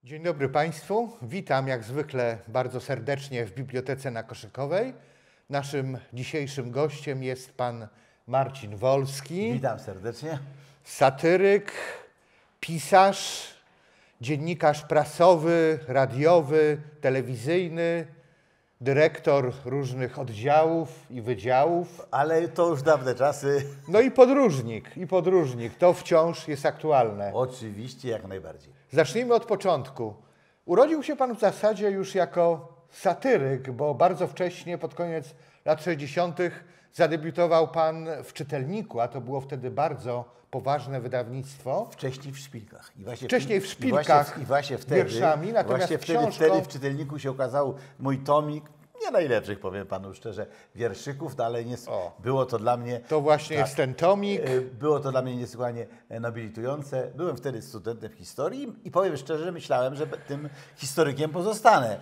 Dzień dobry Państwu. Witam jak zwykle bardzo serdecznie w Bibliotece na Koszykowej. Naszym dzisiejszym gościem jest pan Marcin Wolski. Witam serdecznie. Satyryk, pisarz, dziennikarz prasowy, radiowy, telewizyjny, dyrektor różnych oddziałów i wydziałów. Ale to już dawne czasy. No i podróżnik. To wciąż jest aktualne. Oczywiście, jak najbardziej. Zacznijmy od początku. Urodził się pan w zasadzie już jako satyryk, bo bardzo wcześnie, pod koniec lat 60., zadebiutował pan w Czytelniku, a to było wtedy bardzo poważne wydawnictwo. Wcześniej w Szpilkach. Wcześniej w Szpilkach I właśnie wtedy, wierszami, natomiast wtedy w Czytelniku się okazał mój tomik, nie najlepszych, powiem panu szczerze, wierszyków, no ale nie, było to dla mnie... To właśnie jest ten tomik. Było to dla mnie niesłychanie nobilitujące. Byłem wtedy studentem historii i powiem szczerze, że myślałem, że tym historykiem pozostanę.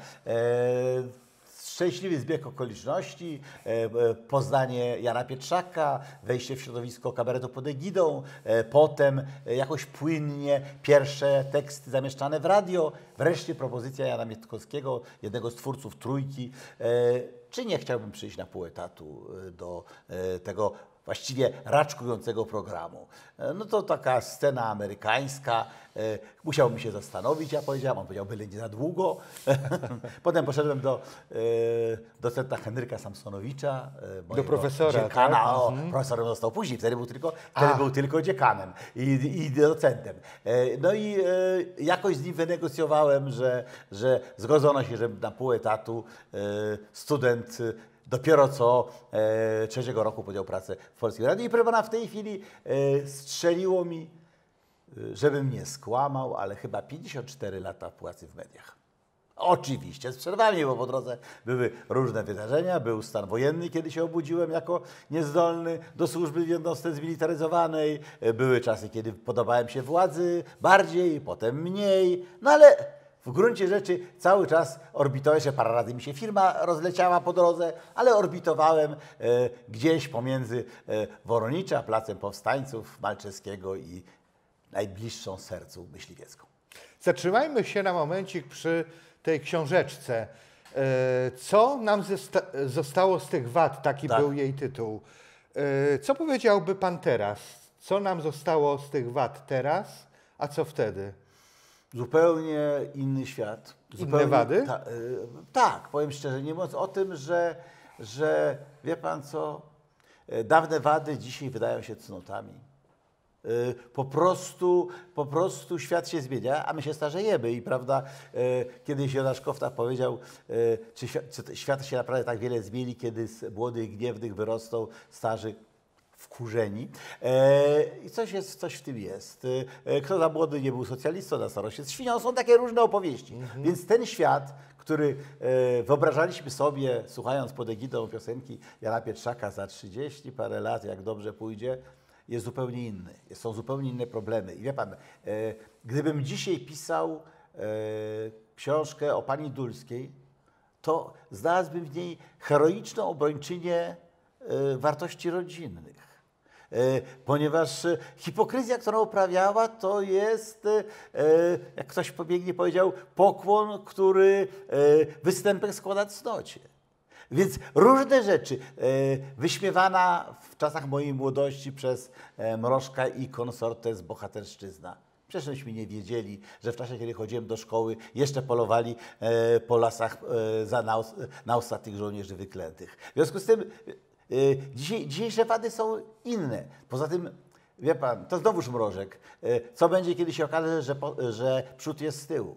Szczęśliwy zbieg okoliczności, poznanie Jana Pietrzaka, wejście w środowisko kabaretu pod egidą, potem jakoś płynnie pierwsze teksty zamieszczane w radio, wreszcie propozycja Jana Mietkowskiego, jednego z twórców Trójki, czy nie chciałbym przyjść na pół etatu do tego właściwie raczkującego programu. No to taka scena amerykańska, musiałbym się zastanowić, ja powiedziałem, on powiedział, byle nie za długo. Potem poszedłem do docenta Henryka Samsonowicza, do profesora, dziekana, tak? Profesorem został później, wtedy był tylko dziekanem i docentem. No i jakoś z nim wynegocjowałem, że zgodzono się, że na pół etatu student dopiero co trzeciego roku podjął pracę w Polskim Radiu. I proszę pana, w tej chwili strzeliło mi, żebym nie skłamał, ale chyba 54 lata pracy w mediach. Oczywiście z przerwami, bo po drodze były różne wydarzenia. Był stan wojenny, kiedy się obudziłem jako niezdolny do służby w jednostce zmilitaryzowanej. Były czasy, kiedy podobałem się władzy bardziej, potem mniej. No ale w gruncie rzeczy cały czas orbitowałem, jeszcze parę razy mi się firma rozleciała po drodze, ale orbitowałem gdzieś pomiędzy Woronicza, Placem Powstańców, Malczewskiego i najbliższą sercu Myśliwiecką. Zatrzymajmy się na momencik przy tej książeczce. Co nam zostało z tych wad? Taki był jej tytuł. Co powiedziałby pan teraz? Co nam zostało z tych wad teraz, a co wtedy? Zupełnie inny świat. Inne wady? Tak, powiem szczerze, nie mówiąc o tym, że wie pan co, dawne wady dzisiaj wydają się cnotami. Po prostu świat się zmienia, a my się starzejemy i prawda, kiedyś Jonasz Kofta powiedział, czy świat się naprawdę tak wiele zmieni, kiedy z młodych, gniewnych wyrosną starzy wkurzeni. I coś w tym jest. Kto za młody nie był socjalistą, na starość jest świnią. Są takie różne opowieści. Więc ten świat, który wyobrażaliśmy sobie, słuchając pod egidą piosenki Jana Pietrzaka za 30 parę lat, jak dobrze pójdzie, jest zupełnie inny. Są zupełnie inne problemy. I wie pan, gdybym dzisiaj pisał książkę o pani Dulskiej, to znalazłbym w niej heroiczną obrończynię wartości rodzinnych. Ponieważ hipokryzja, którą uprawiała, to jest, jak ktoś pobiegnie powiedział, pokłon, który występek składa cnocie. Więc różne rzeczy, wyśmiewana w czasach mojej młodości przez Mrożka i konsortes bohaterszczyzna. Przecież myśmy nie wiedzieli, że w czasie, kiedy chodziłem do szkoły, jeszcze polowali po lasach na ostatnich żołnierzy wyklętych. W związku z tym dzisiejsze wady są inne. Poza tym, wie pan, to znowuż Mrożek. Co będzie, kiedy się okaże, że przód jest z tyłu?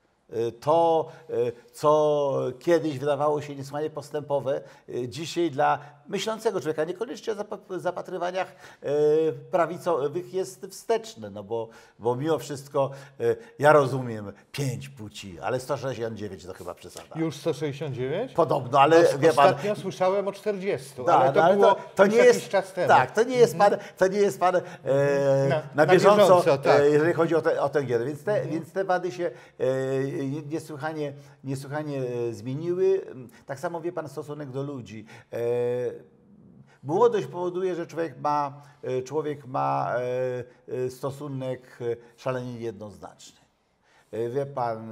To, co kiedyś wydawało się niesłychanie postępowe, dzisiaj dla myślącego człowieka, niekoniecznie o zapatrywaniach prawicowych, jest wsteczne, no bo mimo wszystko ja rozumiem 5 płci, ale 169 to chyba przesada. Już 169? Podobno, ale no, wie pan... Ostatnio słyszałem o 40, da, ale to było to nie jest jakiś czas temu. Tak, to nie jest pan na bieżąco, tak. Jeżeli chodzi o tę gierę. Więc te wady się niesłychanie zmieniły. Tak samo wie pan stosunek do ludzi. Młodość powoduje, że człowiek ma stosunek szalenie jednoznaczny. wie pan,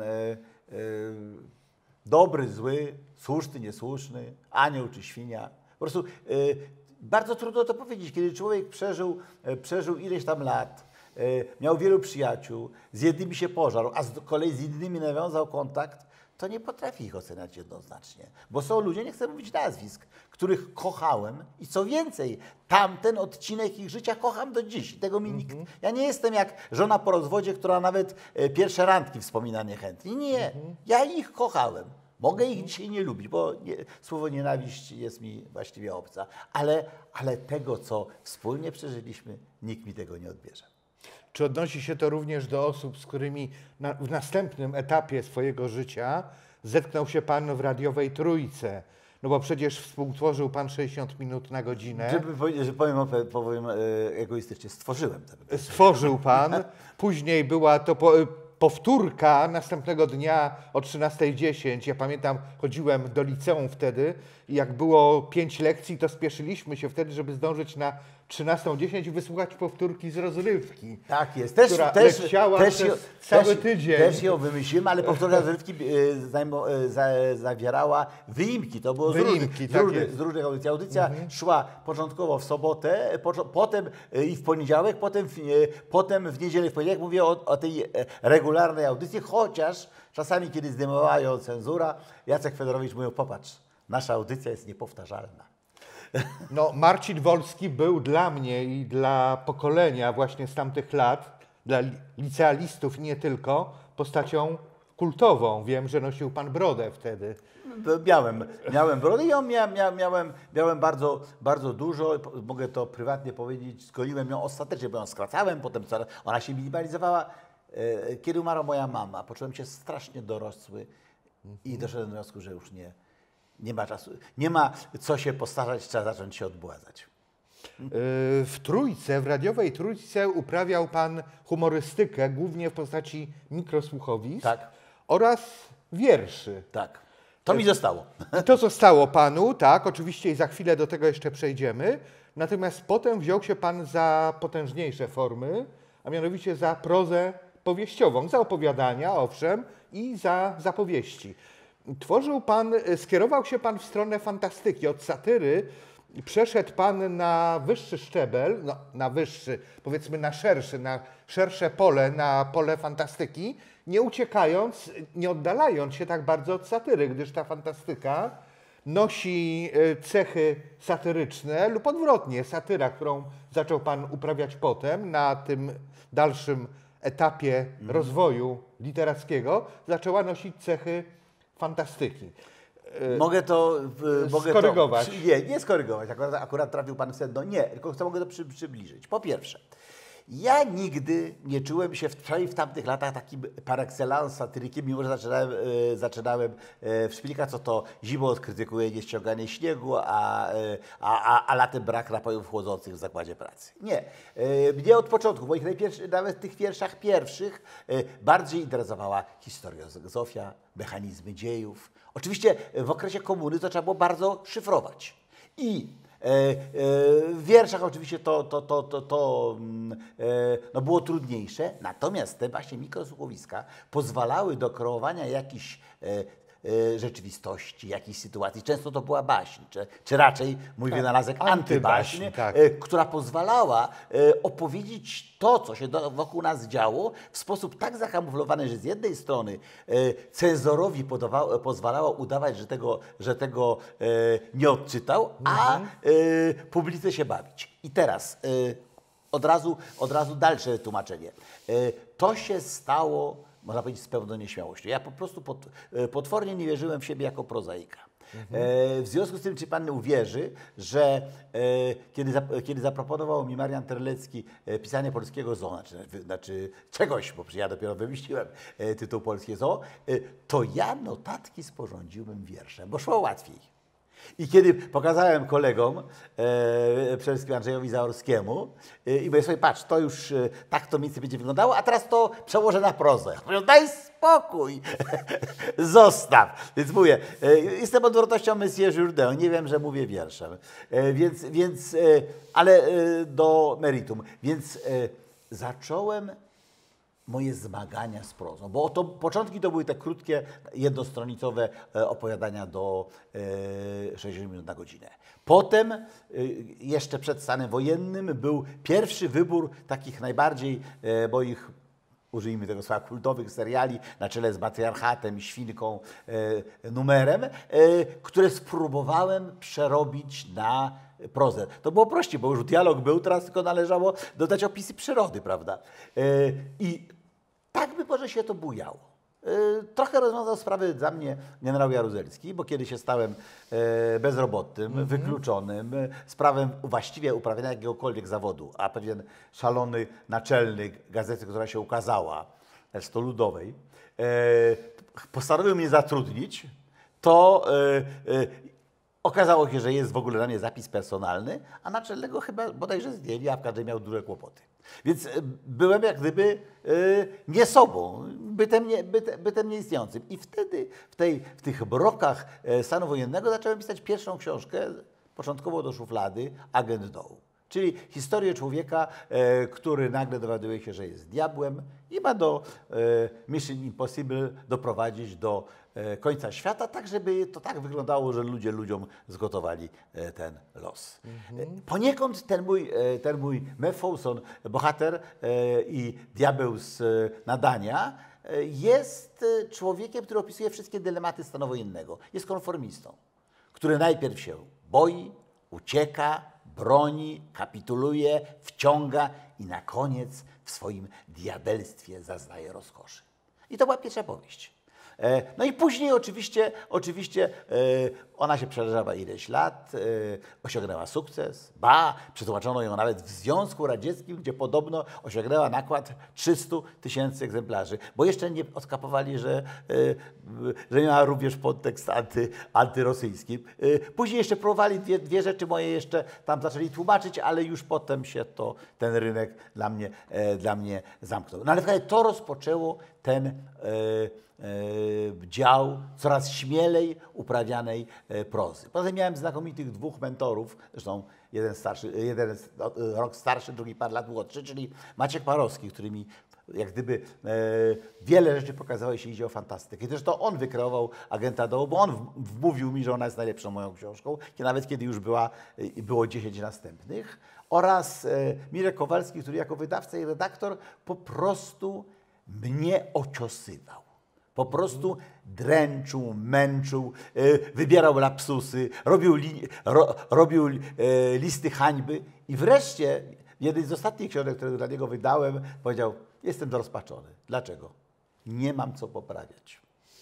dobry, zły, słuszny, niesłuszny, anioł czy świnia. Po prostu bardzo trudno to powiedzieć, kiedy człowiek przeżył ileś tam lat, miał wielu przyjaciół, z jednymi się pożarł, a z kolei z innymi nawiązał kontakt, to nie potrafi ich oceniać jednoznacznie. Bo są ludzie, nie chcę mówić nazwisk, których kochałem i co więcej, tamten odcinek ich życia kocham do dziś. Tego mi nikt... Ja nie jestem jak żona po rozwodzie, która nawet pierwsze randki wspomina niechętnie. Nie, ja ich kochałem. Mogę ich dzisiaj nie lubić, bo słowo nienawiść jest mi właściwie obca. Ale tego, co wspólnie przeżyliśmy, nikt mi tego nie odbierze. Czy odnosi się to również do osób, z którymi w następnym etapie swojego życia zetknął się pan w radiowej Trójce? No bo przecież współtworzył pan 60 minut na godzinę. Że powiem egoistycznie, stworzyłem to. Stworzył pan. Później była to powtórka następnego dnia o 13:10. Ja pamiętam, chodziłem do liceum wtedy i jak było 5 lekcji, to spieszyliśmy się wtedy, żeby zdążyć na 13:10 i wysłuchać powtórki z rozrywki. Tak jest. Cały tydzień. Też ją wymyśliłem, ale powtórka z rozrywki zawierała wyimki. To było z różnych audycji. Audycja szła początkowo w sobotę, potem i w poniedziałek, potem w niedzielę, w poniedziałek. Mówię o tej regularnej audycji, chociaż czasami, kiedy zdejmowała ją cenzura, Jacek Fedorowicz mówił, popatrz, nasza audycja jest niepowtarzalna. No, Marcin Wolski był dla mnie i dla pokolenia właśnie z tamtych lat, dla licealistów i nie tylko, postacią kultową. Wiem, że nosił pan brodę wtedy. Miałem brodę i miałem bardzo dużo, mogę to prywatnie powiedzieć, zgoliłem ją ostatecznie, bo ją skracałem, potem ona się minimalizowała. Kiedy umarła moja mama, poczułem się strasznie dorosły i doszedłem do wniosku, że już nie ma czasu, nie ma co się postarzać, trzeba zacząć się odbładzać. W Trójce, w radiowej Trójce uprawiał pan humorystykę, głównie w postaci mikrosłuchowisk oraz wierszy. Tak, to mi zostało. To zostało panu, tak, oczywiście i za chwilę do tego jeszcze przejdziemy. Natomiast potem wziął się pan za potężniejsze formy, a mianowicie za prozę powieściową, za opowiadania, owszem, i za zapowieści. Skierował się pan w stronę fantastyki. Od satyry przeszedł pan na wyższy szczebel, no, na wyższy, powiedzmy na szersze pole, na pole fantastyki, nie uciekając, nie oddalając się tak bardzo od satyry, gdyż ta fantastyka nosi cechy satyryczne lub odwrotnie. Satyra, którą zaczął pan uprawiać potem na tym dalszym etapie rozwoju literackiego, zaczęła nosić cechy fantastyki. Mogę to skorygować. Nie skorygować. Akurat trafił pan w sedno. Nie, tylko mogę to przybliżyć. Po pierwsze, ja nigdy nie czułem się, przynajmniej w tamtych latach, takim par excellence satyrykiem, mimo że zaczynałem w Szpilka, co to zimą odkrytykuje nieściąganie śniegu, a latem brak napojów chłodzących w zakładzie pracy. Nie. Mnie od początku, w moich nawet w tych wierszach pierwszych, bardziej interesowała historiozofia, mechanizmy dziejów. Oczywiście w okresie komuny to trzeba było bardzo szyfrować. I w wierszach oczywiście to było trudniejsze, natomiast te właśnie mikrosłuchowiska pozwalały do kreowania jakichś rzeczywistości, jakiejś sytuacji. Często to była baśń, czy raczej mój wynalazek antybaśń, która pozwalała opowiedzieć to, co się wokół nas działo w sposób tak zakamuflowany, że z jednej strony cenzorowi pozwalało udawać, że tego nie odczytał, a publice się bawić. I teraz od razu dalsze tłumaczenie. To się stało, można powiedzieć, z pełną nieśmiałością. Ja po prostu potwornie nie wierzyłem w siebie jako prozaika. W związku z tym, czy pan uwierzy, że kiedy zaproponował mi Marian Terlecki pisanie polskiego zoo, znaczy czegoś, bo ja dopiero wymyśliłem tytuł Polskie Zoo, to ja notatki sporządziłem wierszem, bo szło łatwiej. I kiedy pokazałem kolegom, przede wszystkim Andrzejowi Zaorskiemu, i mówię sobie, patrz, to już tak to mniej więcej będzie wyglądało, a teraz to przełożę na prozę. Mówię, daj spokój, zostaw. Więc mówię, jestem odwrotnością Monsieur Jourdain, nie wiem, że mówię wierszem. Ale do meritum. Więc zacząłem moje zmagania z prozą. Bo początki to były te krótkie, jednostronicowe opowiadania do 60 minut na godzinę. Potem, jeszcze przed stanem wojennym, był pierwszy wybór takich najbardziej moich, użyjmy tego słowa, kultowych seriali na czele z Matriarchatem, Świnką, Numerem, które spróbowałem przerobić na prozę. To było prościej, bo już dialog był, teraz tylko należało dodać opisy przyrody, prawda? I tak by może się to bujało. Trochę rozwiązał sprawę dla mnie generał Jaruzelski, bo kiedy się stałem bezrobotnym, wykluczonym, z prawem właściwie uprawiania jakiegokolwiek zawodu, a pewien szalony naczelnik gazety, która się ukazała, z to Ludowej, postanowił mnie zatrudnić, to okazało się, że jest w ogóle na mnie zapis personalny, a naczelnego chyba bodajże zdjęli, a w każdym miał duże kłopoty. Więc byłem jak gdyby nie sobą, bytem nieistniejącym. I wtedy w tych mrokach stanu wojennego zacząłem pisać pierwszą książkę, początkowo do szuflady, Agent Dołu. Czyli historię człowieka, który nagle dowiaduje się, że jest diabłem i ma do Mission Impossible doprowadzić do końca świata, tak żeby to tak wyglądało, że ludzie ludziom zgotowali ten los. Poniekąd ten mój Mephoson, bohater i diabeł z nadania, jest człowiekiem, który opisuje wszystkie dylematy stanu wojennego. Jest konformistą, który najpierw się boi, ucieka, broni, kapituluje, wciąga i na koniec w swoim diabelstwie zaznaje rozkoszy. I to była pierwsza powieść. No i później oczywiście ona się przeleżała ileś lat, osiągnęła sukces, przetłumaczono ją nawet w Związku Radzieckim, gdzie podobno osiągnęła nakład 300 000 egzemplarzy, bo jeszcze nie odkapowali, że miała również podtekst antyrosyjski. Później jeszcze próbowali dwie rzeczy moje jeszcze tam zaczęli tłumaczyć, ale już potem się ten rynek dla mnie zamknął. No ale to rozpoczęło ten dział coraz śmielej uprawianej prozy. Potem miałem znakomitych dwóch mentorów, zresztą jeden rok starszy, drugi parę lat młodszy, czyli Maciek Parowski, który mi jak gdyby wiele rzeczy pokazało, jeśli idzie o fantastykę. I też to on wykreował Agenta Dołu, bo on wmówił mi, że ona jest najlepszą moją książką, nawet kiedy już było 10 następnych. Oraz Mirek Kowalski, który jako wydawca i redaktor po prostu mnie ociosywał. Po prostu dręczył, męczył, wybierał lapsusy, robił listy hańby i wreszcie w jednej z ostatnich książek, które dla niego wydałem, powiedział: jestem zrozpaczony. Dlaczego? Nie mam co poprawiać.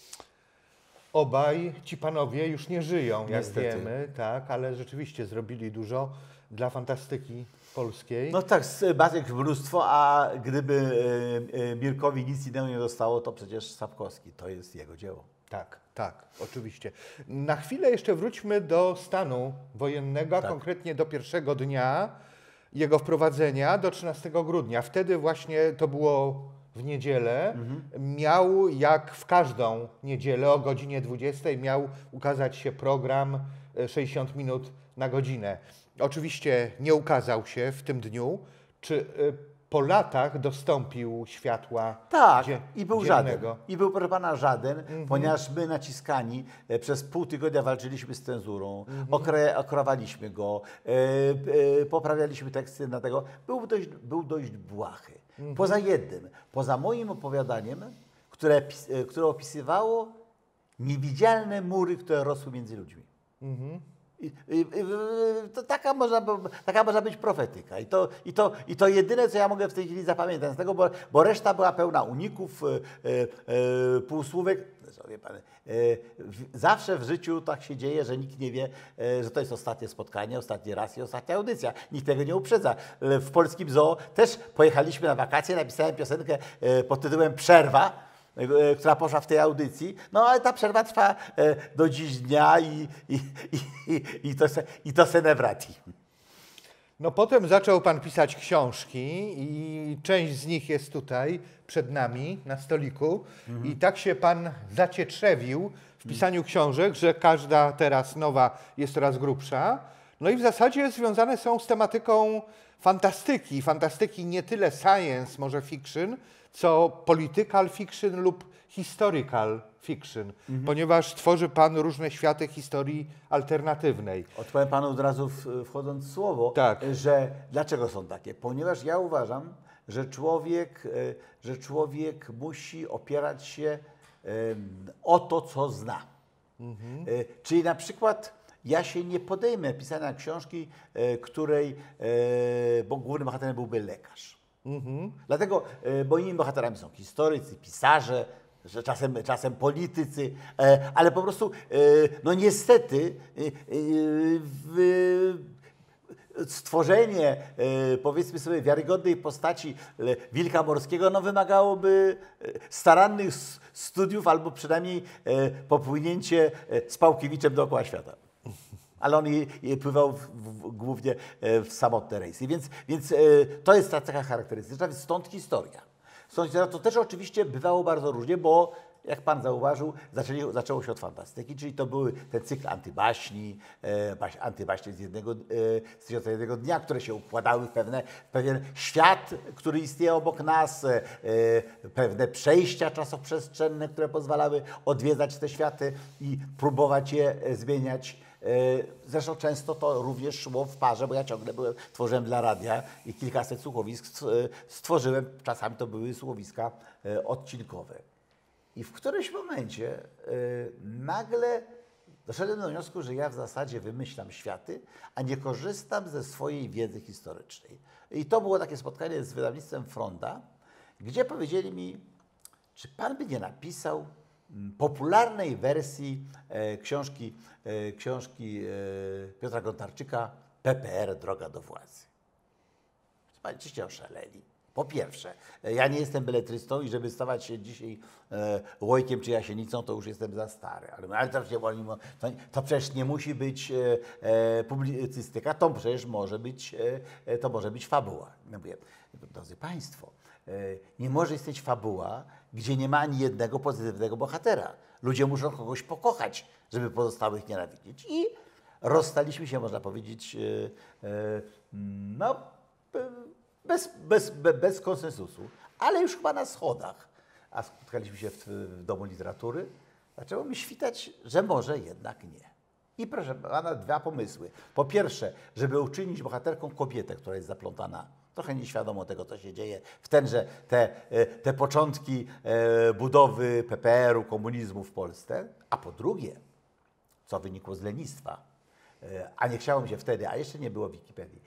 Obaj ci panowie już nie żyją, jak Niestety. wiemy, tak, ale rzeczywiście zrobili dużo dla fantastyki polskiej. No tak, bajek mnóstwo, a gdyby Mirkowi nic innego nie zostało, to przecież Sapkowski, to jest jego dzieło. Tak, tak, oczywiście. Na chwilę jeszcze wróćmy do stanu wojennego, Tak. konkretnie do pierwszego dnia jego wprowadzenia, do 13 grudnia. Wtedy właśnie to było w niedzielę. Miał, jak w każdą niedzielę o godzinie 20, miał ukazać się program 60 minut na godzinę. Oczywiście nie ukazał się w tym dniu. Czy po latach dostąpił światła Tak, i był dziennego? żaden. I był, proszę pana, żaden, ponieważ my naciskani przez pół tygodnia walczyliśmy z cenzurą, okrawaliśmy go, poprawialiśmy teksty na tego. Był dość błahy. Poza jednym, poza moim opowiadaniem, które opisywało niewidzialne mury, które rosły między ludźmi. To taka można być profetyka. I to jedyne, co ja mogę w tej chwili zapamiętać z tego, bo reszta była pełna uników, półsłówek. Wie pan, zawsze w życiu tak się dzieje, że nikt nie wie, że to jest ostatnie spotkanie, ostatni raz i ostatnia audycja. Nikt tego nie uprzedza. W polskim zoo też pojechaliśmy na wakacje, napisałem piosenkę pod tytułem Przerwa, która poszła w tej audycji. No ale ta przerwa trwa do dziś dnia i to se nie wraci. No potem zaczął pan pisać książki i część z nich jest tutaj przed nami na stoliku. I tak się pan zacietrzewił w pisaniu książek, że każda teraz nowa jest coraz grubsza. No i w zasadzie związane są z tematyką fantastyki. Fantastyki nie tyle science, może fiction, co political fiction lub historical fiction, ponieważ tworzy Pan różne światy historii alternatywnej. Odpowiem Panu od razu wchodząc w słowo, że dlaczego są takie? Ponieważ ja uważam, że człowiek musi opierać się o to, co zna. Czyli na przykład ja się nie podejmę pisania książki, bo głównym bohaterem byłby lekarz. Dlatego moimi bohaterami są historycy, pisarze, że czasem politycy, ale po prostu, no niestety, stworzenie, powiedzmy sobie, wiarygodnej postaci wilka morskiego, no wymagałoby starannych studiów albo przynajmniej popłynięcie z Pałkiewiczem dookoła świata. Ale on pływał głównie w samotne rejsy. Więc to jest ta cecha charakterystyczna, więc stąd historia. To też oczywiście bywało bardzo różnie, bo jak Pan zauważył, zaczęło się od fantastyki, czyli to były ten cykl antybaśni, antybaśnie z jednego dnia, które się układały w pewien świat, który istnieje obok nas, pewne przejścia czasoprzestrzenne, które pozwalały odwiedzać te światy i próbować je zmieniać. Zresztą często to również szło w parze, bo ja ciągle tworzyłem dla radia i kilkaset słuchowisk stworzyłem, czasami to były słuchowiska odcinkowe. I w którymś momencie nagle doszedłem do wniosku, że ja w zasadzie wymyślam światy, a nie korzystam ze swojej wiedzy historycznej. I to było takie spotkanie z wydawnictwem Fronda, gdzie powiedzieli mi, czy Pan by nie napisał popularnej wersji książki Piotra Gontarczyka PPR Droga do władzy. Państwo oszaleli. Po pierwsze, ja nie jestem beletrystą i żeby stawać się dzisiaj Łojkiem czy Jasienicą, to już jestem za stary. Ale to przecież nie musi być publicystyka, to przecież może być fabuła. Ja mówię, drodzy Państwo, nie może istnieć fabuła, gdzie nie ma ani jednego pozytywnego bohatera. Ludzie muszą kogoś pokochać, żeby pozostałych nienawidzić. I rozstaliśmy się, można powiedzieć, no, bez konsensusu, ale już chyba na schodach. A spotkaliśmy się w Domu Literatury. Zaczęło mi świtać, że może jednak nie. I proszę Pana, dwa pomysły. Po pierwsze, żeby uczynić bohaterką kobietę, która jest zaplątana, trochę nieświadomo tego, co się dzieje, w tenże te początki budowy PPR-u, komunizmu w Polsce. A po drugie, co wynikło z lenistwa, a nie chciało mi się wtedy, a jeszcze nie było Wikipedii,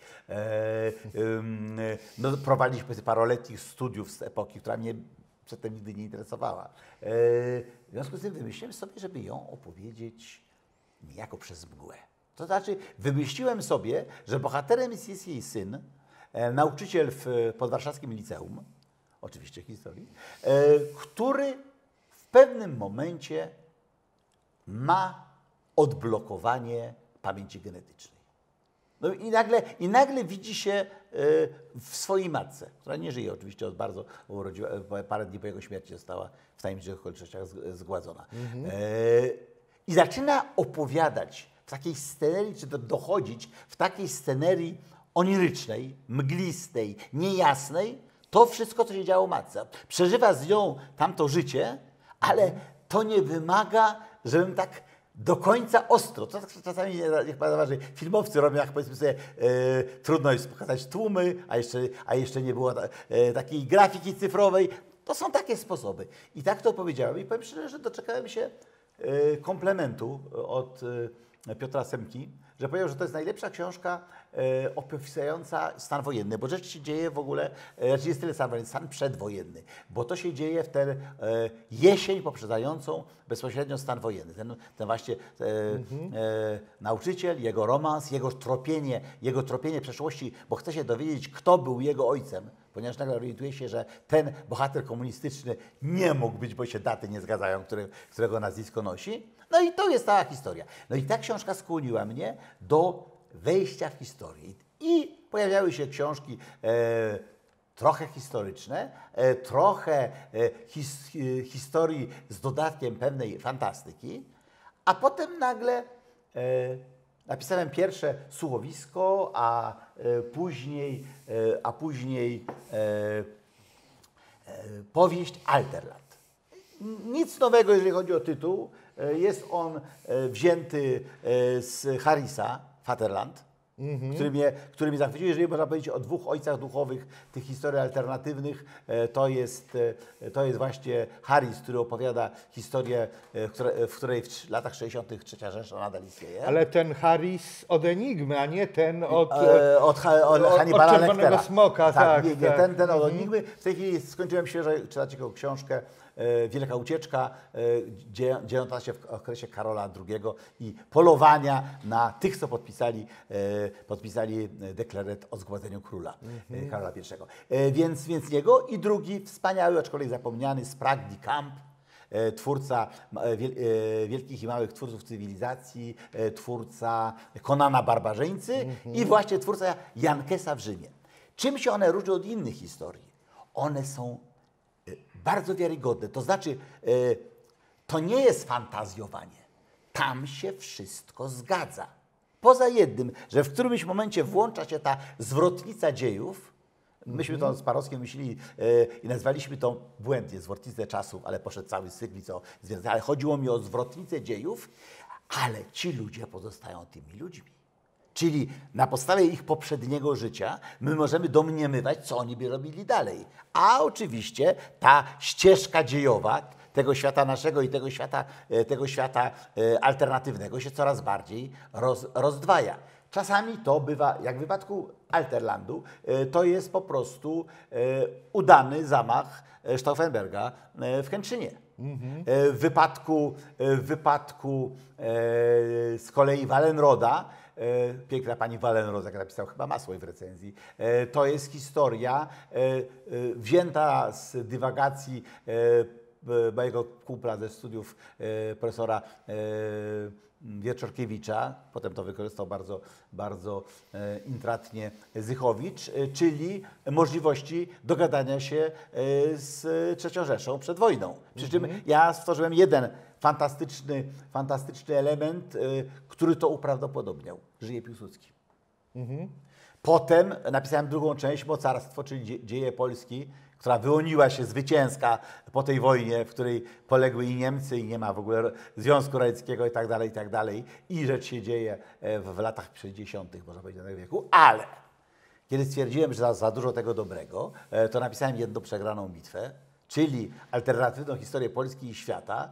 no, prowadziliśmy paroletnich studiów z epoki, która mnie przedtem nigdy nie interesowała. W związku z tym wymyśliłem sobie, żeby ją opowiedzieć niejako przez mgłę. To znaczy wymyśliłem sobie, że bohaterem jest jej syn, nauczyciel w podwarszawskim liceum, oczywiście historii, który w pewnym momencie ma odblokowanie pamięci genetycznej. No i nagle widzi się w swojej matce, która nie żyje oczywiście od bardzo, urodziła, parę dni po jego śmierci została w tajemniczych okolicznościach zgładzona. I zaczyna opowiadać w takiej scenerii, czy dochodzić w takiej scenerii onirycznej, mglistej, niejasnej, to wszystko, co się działo matce. Przeżywa z nią tamto życie, ale to nie wymaga, żebym tak do końca ostro. To czasami, niech Pan zauważy, filmowcy robią, jak powiedzmy sobie, trudno jest pokazać tłumy, a jeszcze nie było takiej grafiki cyfrowej. To są takie sposoby. I tak to powiedziałem. I powiem szczerze, że doczekałem się komplementu od Piotra Semki, że powiedział, że to jest najlepsza książka opisująca stan wojenny, bo rzecz się dzieje w ogóle, jest tyle stan wojenny, stan przedwojenny, bo to się dzieje w tę jesień poprzedzającą bezpośrednio stan wojenny. Ten właśnie nauczyciel, jego romans, jego tropienie przeszłości, bo chce się dowiedzieć, kto był jego ojcem, ponieważ nagle orientuje się, że ten bohater komunistyczny nie mógł być, bo się daty nie zgadzają, którego nazwisko nosi. No i to jest cała historia. No i ta książka skłoniła mnie do wejścia w historię. I pojawiały się książki trochę historyczne, trochę historii z dodatkiem pewnej fantastyki, a potem nagle Napisałem pierwsze słuchowisko, a później powieść Alterland. Nic nowego, jeżeli chodzi o tytuł. Jest on wzięty z Harrisa, Vaterland, który mnie zachwycił. Jeżeli można powiedzieć o dwóch ojcach duchowych tych historii alternatywnych, to jest właśnie Harris, który opowiada historię, w której w latach 60. Trzecia Rzesza nadal istnieje. Ale ten Harris od Enigmy, a nie ten od Hannibala Czerwonego Lectera. Smoka. Tak, nie, ten od Enigmy. W tej chwili skończyłem świeżo czytać jego książkę Wielka Ucieczka, dziejąca się w okresie Karola II i polowania na tych, co podpisali deklarat o zgładzeniu króla Karola I. Więc niego i drugi wspaniały, aczkolwiek zapomniany Sprague de Camp, twórca wielkich i małych twórców cywilizacji, twórca Konana Barbarzyńcy i właśnie twórca Jankesa w Rzymie. Czym się one różnią od innych historii? One są bardzo wiarygodne. To znaczy, to nie jest fantazjowanie. Tam się wszystko zgadza. Poza jednym, że w którymś momencie włącza się ta zwrotnica dziejów. Myśmy to z Parowskim myśleli i nazwaliśmy to błędnie zwrotnicę czasów, ale poszedł cały cykl, ale chodziło mi o zwrotnicę dziejów, ale ci ludzie pozostają tymi ludźmi. Czyli na podstawie ich poprzedniego życia my możemy domniemywać, co oni by robili dalej. A oczywiście ta ścieżka dziejowa tego świata naszego i tego świata alternatywnego się coraz bardziej rozdwaja. Czasami to bywa, jak w wypadku Alterlandu, to jest po prostu udany zamach Stauffenberga w Kętrzynie. W wypadku z kolei Wallenroda, piękna pani Wallenrod, jak napisał chyba Masłowicz w recenzji, to jest historia wzięta z dywagacji mojego kumpla ze studiów profesora Wieczorkiewicza, potem to wykorzystał bardzo intratnie Zychowicz, czyli możliwości dogadania się z III Rzeszą przed wojną. Przy czym ja stworzyłem jeden fantastyczny element, który to uprawdopodobniał. Żyje Piłsudski. Potem napisałem drugą część, Mocarstwo, czyli dzieje Polski, która wyłoniła się zwycięska po tej wojnie, w której poległy i Niemcy, i nie ma w ogóle Związku Radzieckiego i tak dalej. I rzecz się dzieje w latach 60., można powiedzieć, wieku. Ale kiedy stwierdziłem, że za dużo tego dobrego, to napisałem jedną przegraną bitwę, czyli alternatywną historię Polski i świata,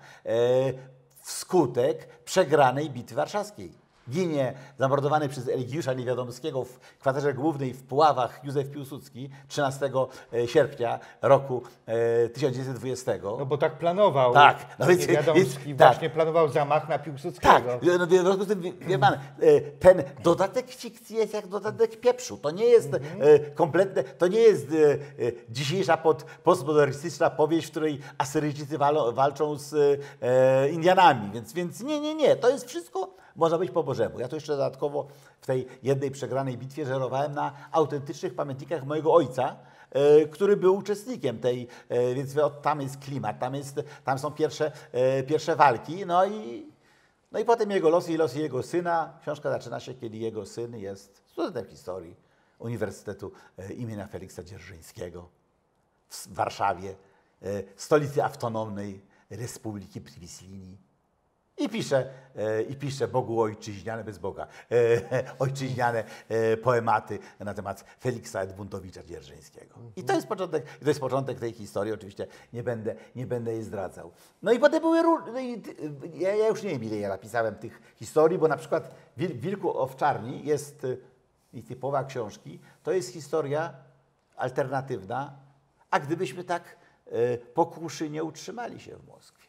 wskutek przegranej Bitwy Warszawskiej. Ginie zamordowany przez Eligiusza Niewiadomskiego w kwaterze głównej w Puławach Józef Piłsudski 13 sierpnia roku 1920. No bo tak planował. Tak. No więc, Niewiadomski właśnie planował zamach na Piłsudskiego. Tak. No, w związku z tym, wie pan, ten dodatek fikcji jest jak dodatek pieprzu. To nie jest kompletne, to nie jest dzisiejsza postmodernistyczna powieść, w której Asyryjczycy walczą z Indianami. Więc nie. To jest wszystko, można być po Bożemu. Ja to jeszcze dodatkowo w tej jednej przegranej bitwie żerowałem na autentycznych pamiętnikach mojego ojca, który był uczestnikiem tej, więc tam jest klimat, tam są pierwsze walki, no i potem jego losy i losy jego syna. Książka zaczyna się, kiedy jego syn jest studentem historii Uniwersytetu imienia Feliksa Dzierżyńskiego w Warszawie, stolicy autonomnej Republiki Priwislini. I pisze Bogu ojczyźniane bez Boga, ojczyźniane poematy na temat Feliksa Edmundowicza Dzierżyńskiego. I to jest początek tej historii, oczywiście nie będę jej zdradzał. No i potem były ja już nie wiem, ile ja napisałem tych historii, bo na przykład Wilku Owczarni jest i typowa książki, to jest historia alternatywna, a gdybyśmy tak po kuszy nie utrzymali się w Moskwie.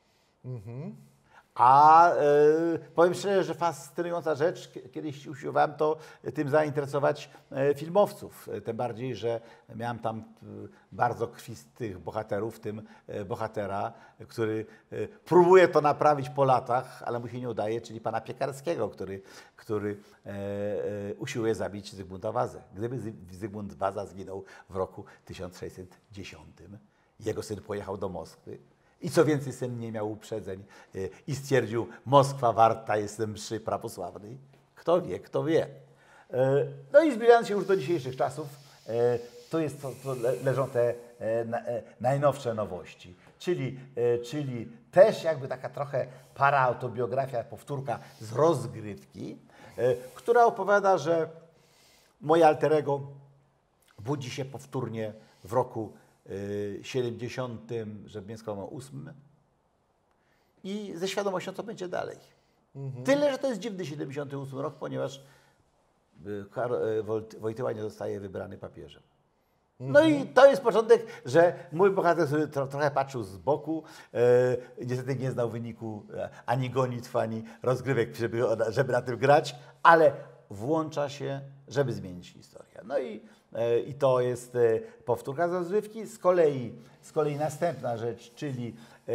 A powiem szczerze, że fascynująca rzecz, kiedyś usiłowałem tym zainteresować filmowców, tym bardziej, że miałem tam bardzo krwistych bohaterów, w tym bohatera, który próbuje to naprawić po latach, ale mu się nie udaje, czyli pana Piekarskiego, który usiłuje zabić Zygmunta Wazę. Gdyby Zygmunt Waza zginął w roku 1610, jego syn pojechał do Moskwy, i co więcej, syn nie miał uprzedzeń i stwierdził, Moskwa warta jest mszy prawosławnej Kto wie, kto wie. No i zbliżając się już do dzisiejszych czasów, to jest leżą te najnowsze nowości, czyli też jakby taka trochę paraautobiografia, powtórka z rozgrywki, która opowiada, że moje alter ego budzi się powtórnie w roku 70, żeby nie skłamał, 8 i ze świadomością, co będzie dalej. Tyle, że to jest dziwny 78 rok, ponieważ Wojtyła nie zostaje wybrany papieżem. No i to jest początek, że mój bohater sobie trochę patrzył z boku, niestety nie znał wyniku ani gonitw, ani rozgrywek, żeby na tym grać, ale włącza się, żeby zmienić historię. No i to jest powtórka z rozgrywki. Z kolei następna rzecz, czyli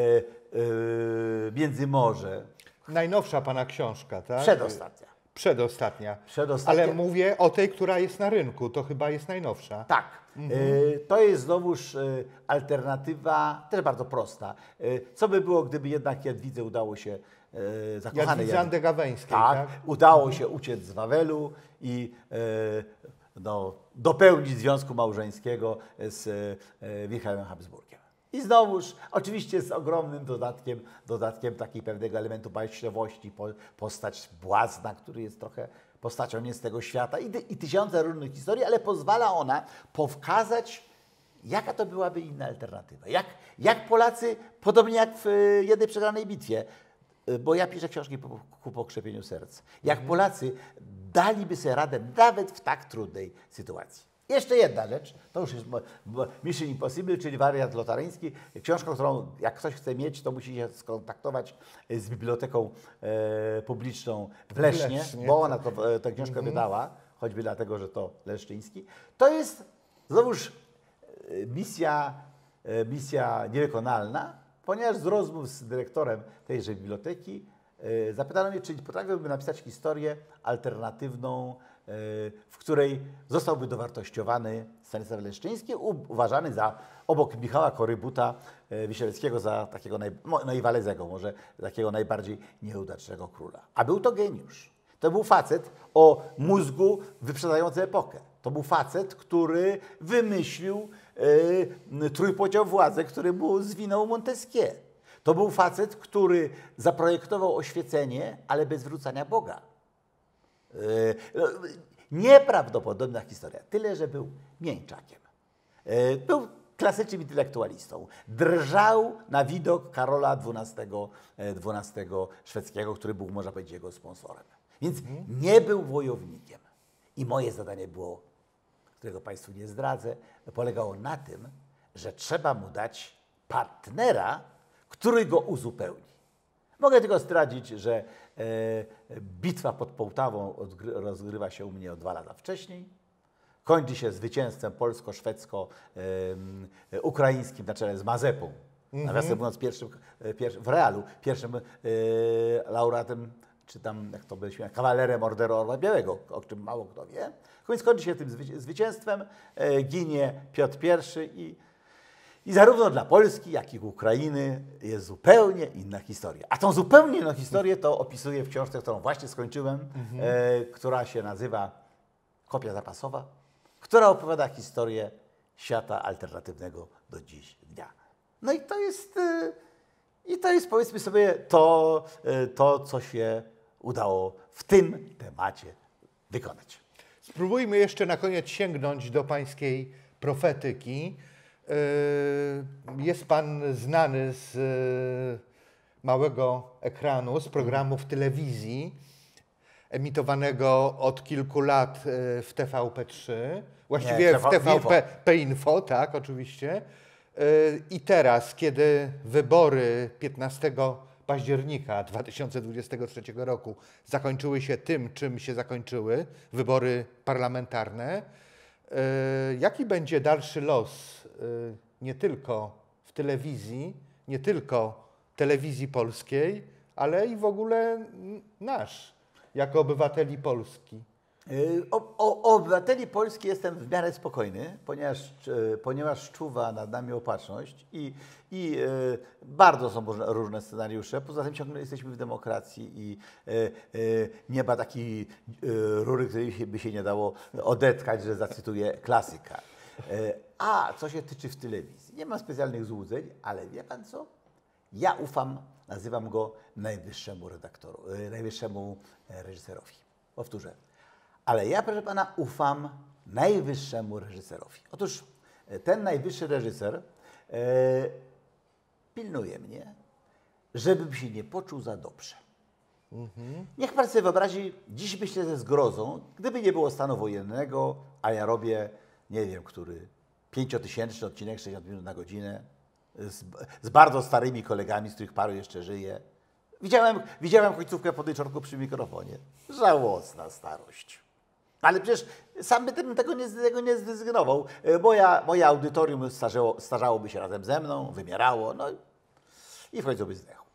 Międzymorze. Najnowsza pana książka, tak? Przedostatnia. Przedostatnia. Przedostatnia. Ale mówię o tej, która jest na rynku. To chyba jest najnowsza. Tak. To jest znowuż alternatywa, też bardzo prosta. Co by było, gdyby jednak Jadwidze udało się zakochanej Jadwidze Gaweńskiej, tak? Udało się uciec z Wawelu i dopełnić związku małżeńskiego z Wilhelmem Habsburgiem. I znowuż, oczywiście z ogromnym dodatkiem takiego pewnego elementu baśniowości, postać błazna, który jest trochę postacią nie z tego świata i tysiące różnych historii, ale pozwala ona pokazać, jaka to byłaby inna alternatywa. Jak Polacy, podobnie jak w jednej przegranej bitwie, bo ja piszę książki ku pokrzepieniu serc, jak Polacy daliby sobie radę nawet w tak trudnej sytuacji. Jeszcze jedna rzecz, to już jest Mission Impossible, czyli wariant lotaryński. Książka, którą jak ktoś chce mieć, to musi się skontaktować z biblioteką publiczną w Lesznie, bo ona tę książkę wydała, choćby dlatego, że to Leszczyński. To jest znowuż misja niewykonalna, ponieważ z rozmów z dyrektorem tejże biblioteki zapytano mnie, czy potrafiłbym napisać historię alternatywną, w której zostałby dowartościowany Stanisław Leszczyński, uważany za, obok Michała Korybuta Wiślewskiego, za takiego, i Walezego może, takiego najbardziej nieudacznego króla. A był to geniusz. To był facet o mózgu wyprzedzający epokę. To był facet, który wymyślił trójpodział władzy, który mu zwinął Montesquieu. To był facet, który zaprojektował oświecenie, ale bez wrzucania Boga. Nieprawdopodobna historia. Tyle, że był mięczakiem. Był klasycznym intelektualistą. Drżał na widok Karola XII szwedzkiego, który był, można powiedzieć, jego sponsorem. Więc nie był wojownikiem. I moje zadanie było, którego Państwu nie zdradzę, polegało na tym, że trzeba mu dać partnera, który go uzupełni. Mogę tylko zdradzić, że bitwa pod Połtawą rozgrywa się u mnie o 2 lata wcześniej. Kończy się zwycięstwem polsko-szwedzko-ukraińskim na czele z Mazepą. Nawiasem mówiąc, w Realu pierwszym laureatem, czy tam, jak to byliśmy, kawalerem Orderu Orła Białego, o czym mało kto wie. Więc kończy się tym zwycięstwem, ginie Piotr I i zarówno dla Polski, jak i Ukrainy jest zupełnie inna historia. A tą zupełnie inną historię to opisuję w książce, którą właśnie skończyłem, która się nazywa Kopia zapasowa, która opowiada historię świata alternatywnego do dziś dnia. No i to jest powiedzmy sobie to, co się udało w tym temacie wykonać. Spróbujmy jeszcze na koniec sięgnąć do pańskiej profetyki. Jest pan znany z małego ekranu, z programów telewizji, emitowanego od kilku lat w TVP3, właściwie w TVP Info, tak, oczywiście. I teraz, kiedy wybory 15 października 2023 roku zakończyły się tym, czym się zakończyły, wybory parlamentarne, jaki będzie dalszy los nie tylko w telewizji, nie tylko telewizji polskiej, ale i w ogóle nasz, jako obywateli Polski? O obywateli Polski jestem w miarę spokojny, ponieważ czuwa nad nami opatrzność i bardzo są różne scenariusze. Poza tym ciągle jesteśmy w demokracji i nie ma takiej rury, której by się nie dało odetkać, że zacytuję klasyka. A co się tyczy w telewizji, nie mam specjalnych złudzeń, ale wie pan co? Ja ufam, nazywam go najwyższemu najwyższemu reżyserowi. Powtórzę. Ale ja, proszę pana, ufam najwyższemu reżyserowi. Otóż ten najwyższy reżyser pilnuje mnie, żebym się nie poczuł za dobrze. Niech pan sobie wyobrazi, dziś myślę ze zgrozą, gdyby nie było stanu wojennego, a ja robię, nie wiem który, 5-tysięczny odcinek, 60 minut na godzinę, z bardzo starymi kolegami, z których paru jeszcze żyje. Widziałem końcówkę po wieczorku przy mikrofonie. Żałosna starość. Ale przecież sam bym tego nie zrezygnował. Moje audytorium starzałoby się razem ze mną, wymierało, no i w końcu by zdechło.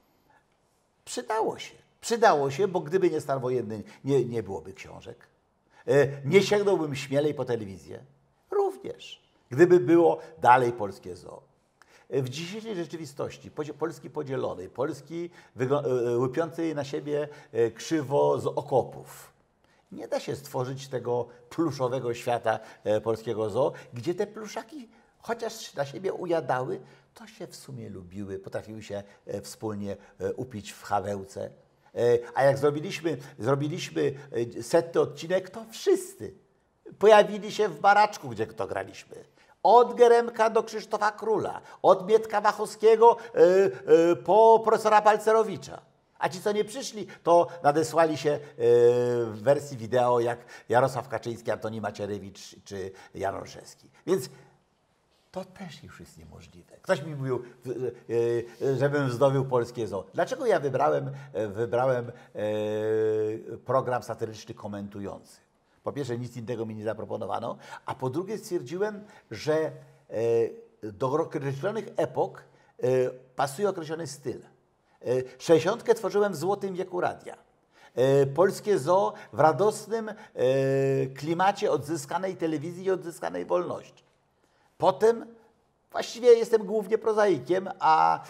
Przydało się, bo gdyby nie stan wojenny, nie byłoby książek. Nie sięgnąłbym śmielej po telewizję. Również. Gdyby było dalej polskie zoo. W dzisiejszej rzeczywistości, Polski podzielonej, Polski łypiącej na siebie krzywo z okopów, nie da się stworzyć tego pluszowego świata polskiego zoo, gdzie te pluszaki, chociaż na siebie ujadały, to się w sumie lubiły, potrafiły się wspólnie upić w Hawełce. A jak zrobiliśmy 100. odcinek, to wszyscy pojawili się w baraczku, gdzie to graliśmy. Od Geremka do Krzysztofa Króla, od Mietka Wachowskiego po profesora Balcerowicza. A ci, co nie przyszli, to nadesłali się w wersji wideo jak Jarosław Kaczyński, Antoni Macierewicz czy Jan Olszewski. Więc to też już jest niemożliwe. Ktoś mi mówił, żebym zdobył polskie zoo. Dlaczego ja wybrałem program satyryczny komentujący? Po pierwsze, nic innego mi nie zaproponowano, a po drugie stwierdziłem, że do określonych epok pasuje określony styl. 60. tworzyłem w złotym wieku radia. Polskie zoo w radosnym klimacie odzyskanej telewizji i odzyskanej wolności. Potem właściwie jestem głównie prozaikiem, a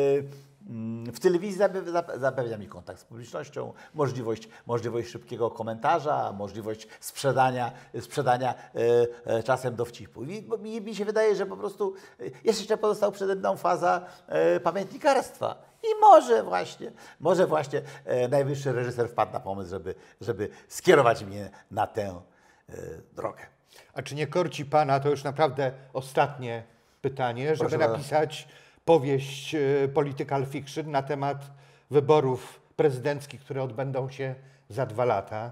w telewizji zapewnia mi kontakt z publicznością, możliwość szybkiego komentarza, możliwość sprzedania czasem dowcipu. I mi się wydaje, że po prostu jeszcze pozostała przede mną faza pamiętnikarstwa. I może właśnie najwyższy reżyser wpadł na pomysł, żeby skierować mnie na tę drogę. A czy nie korci pana, to już naprawdę ostatnie pytanie, żeby napisać powieść political fiction na temat wyborów prezydenckich, które odbędą się za 2 lata?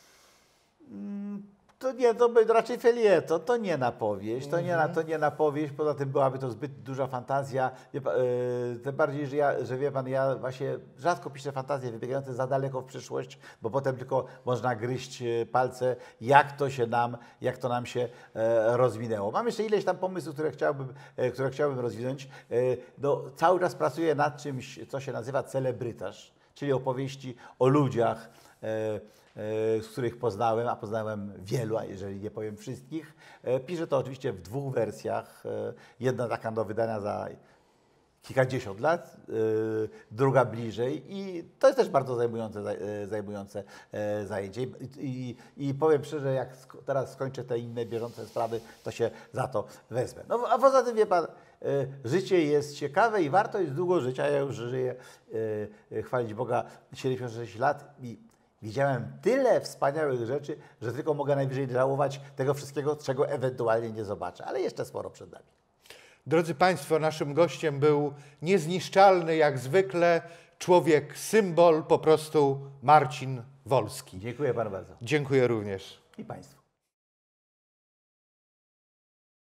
To nie, to raczej felieton, to nie na powieść, to nie na powieść, poza tym byłaby to zbyt duża fantazja, tym bardziej, że wie pan, ja właśnie rzadko piszę fantazje wybiegające za daleko w przyszłość, bo potem tylko można gryźć palce, jak to nam się rozwinęło. Mam jeszcze ileś tam pomysłów, które chciałbym rozwinąć. No, cały czas pracuję nad czymś, co się nazywa celebrytaż, czyli opowieści o ludziach, z których poznałem, a poznałem wielu, a jeżeli nie powiem wszystkich. Piszę to oczywiście w 2 wersjach. Jedna taka do wydania za kilkadziesiąt lat, druga bliżej i to jest też bardzo zajmujące zajęcie. I powiem szczerze, jak teraz skończę te inne bieżące sprawy, to się za to wezmę. No a poza tym, wie pan, życie jest ciekawe i warto jest długo żyć, a ja już żyję, chwalić Boga, 76 lat i widziałem tyle wspaniałych rzeczy, że tylko mogę najwyżej żałować tego wszystkiego, czego ewentualnie nie zobaczę, ale jeszcze sporo przed nami. Drodzy Państwo, naszym gościem był niezniszczalny jak zwykle człowiek, symbol, po prostu Marcin Wolski. Dziękuję panu bardzo. Dziękuję również. I państwu.